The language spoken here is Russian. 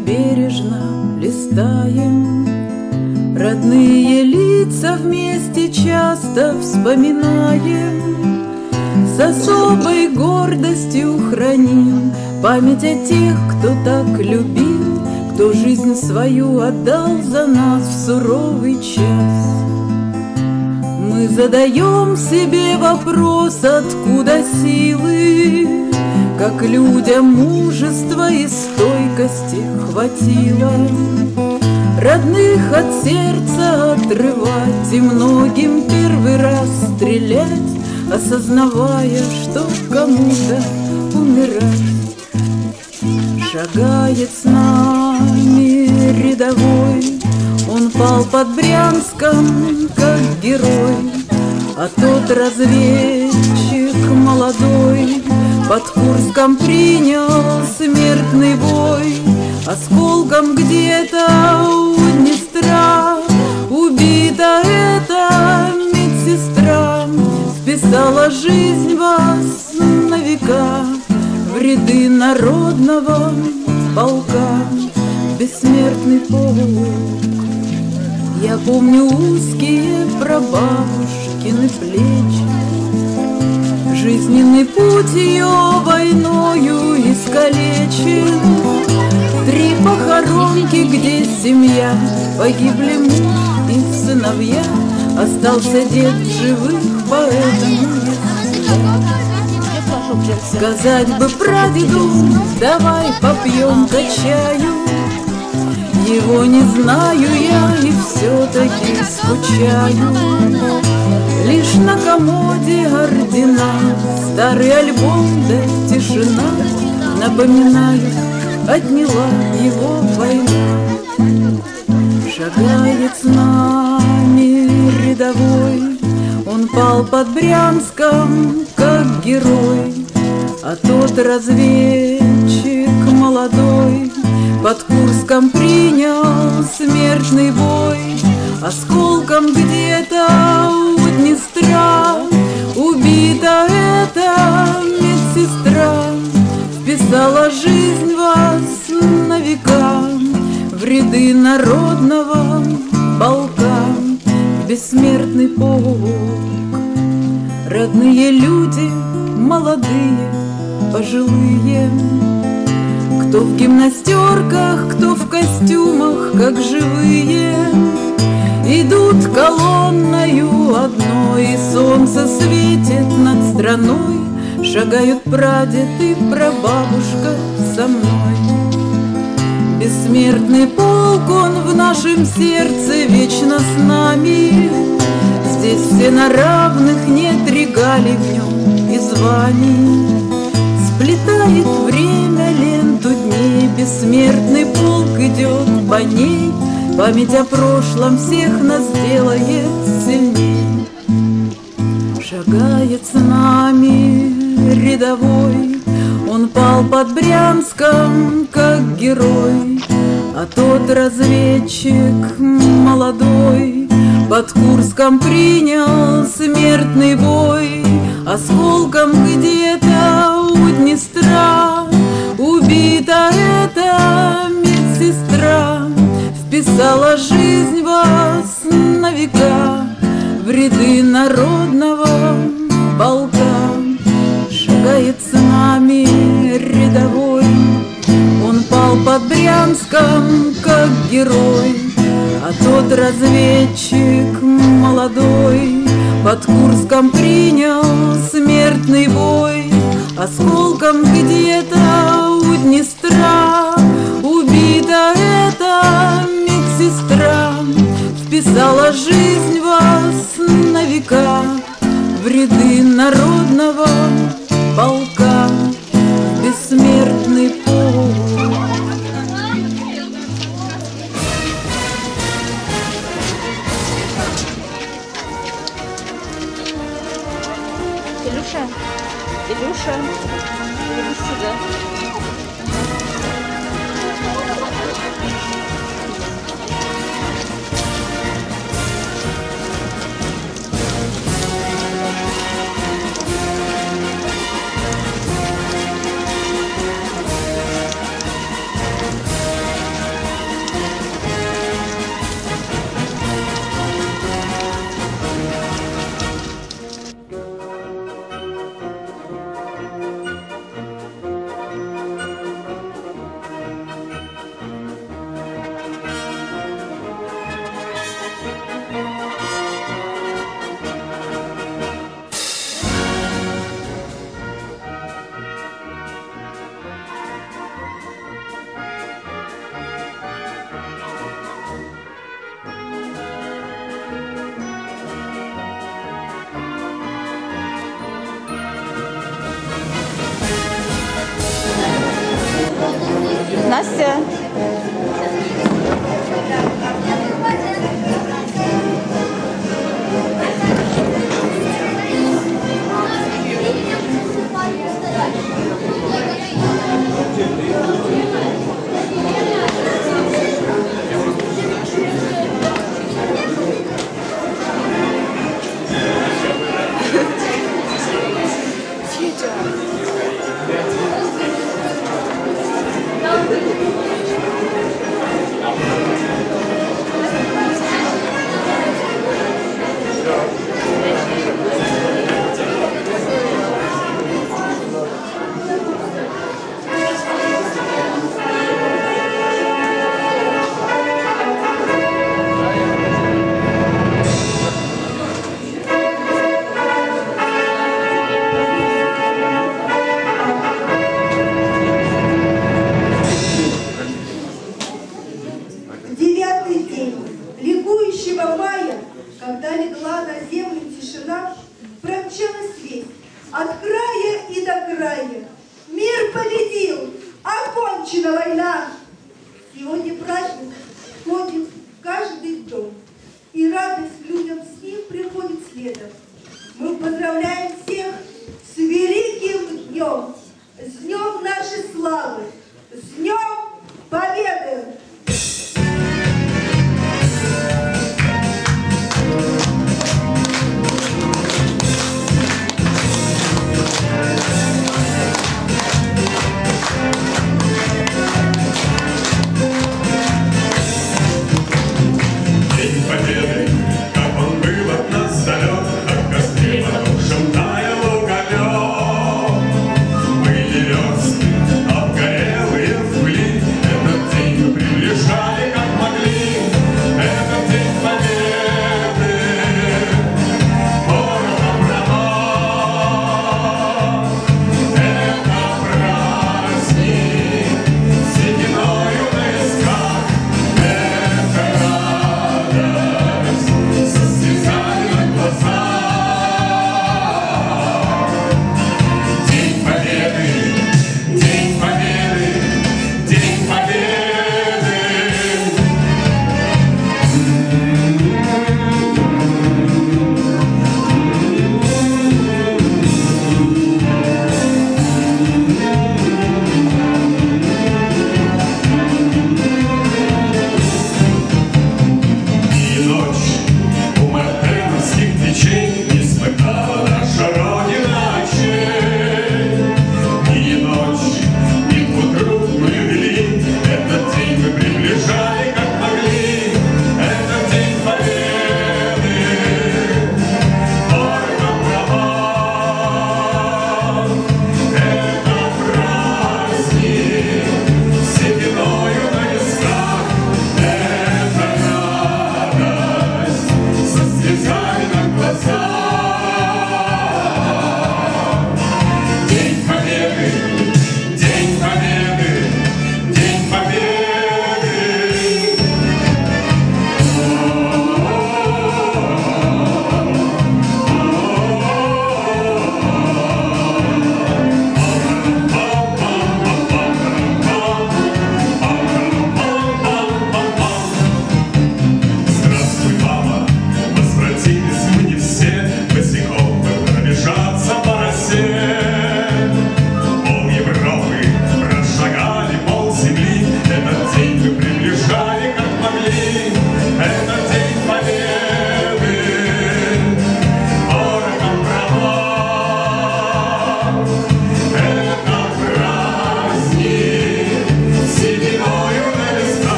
бережно листаем, родные лица вместе часто вспоминаем, с особой гордостью храним память о тех, кто так любил, кто жизнь свою отдал за нас в суровый час. Мы задаем себе вопрос, откуда силы, как людям мужества и стойкости хватило родных от сердца отрывать и многим первый раз стрелять, осознавая, что кому-то умирать. Шагает с нами рядовой, он пал под Брянском, как герой, а тот разведчик молодой под Курском принял смертный бой. Осколком где-то у Днестра убита эта медсестра, вписала жизнь вас на века в ряды народного полка. Бессмертный полк. Я помню узкие прабабушкины плечи, жизненный путь ее войною искалечен. 3 похоронки, где семья, погибли муж и сыновья, остался дед в живых, поэтому сказать бы прадеду, давай попьем-ка чаю. Его не знаю я и все-таки скучаю. Лишь на комоде ордена, старый альбом да тишина напоминают, отняла его война. Шагает с нами рядовой, он пал под Брянском, как герой, а тот разведчик молодой под Курском принял смертный бой. Осколком где-то у Днестра убита эта медсестра, вписала жизнь вас на века в ряды народного полка. Бессмертный полк. Родные люди, молодые, пожилые, кто в гимнастерках, кто в костюмах, как живые, идут колонною одной, и солнце светит над страной. Шагают прадед и прабабушка со мной. Бессмертный полк, он в нашем сердце вечно с нами. Здесь все на равных, нет регалий в нем и званий. Сплетает время ленту дней, бессмертный полк идет по ней. Память о прошлом всех нас делает сильней. Шагает с нами рядовой, он пал под Брянском, как герой, а тот разведчик молодой под Курском принял смертный бой. Осколком где-то у Днестра убита эта медсестра, вписала жизнь вас на века в ряды народного полка. Шагает с нами рядовой, он пал под Брянском, как герой, а тот разведчик молодой под Курском принял смертный бой. Осколком где-то у Днестра убита эта медсестра, вписала жизнь вас на века в ряды народного полка. Бессмертный полк. Илюша, Илюша, иди сюда. Настя. Когда легла на землю тишина, промчалась весть от края и до края. Мир победил, окончена война. Сегодня праздник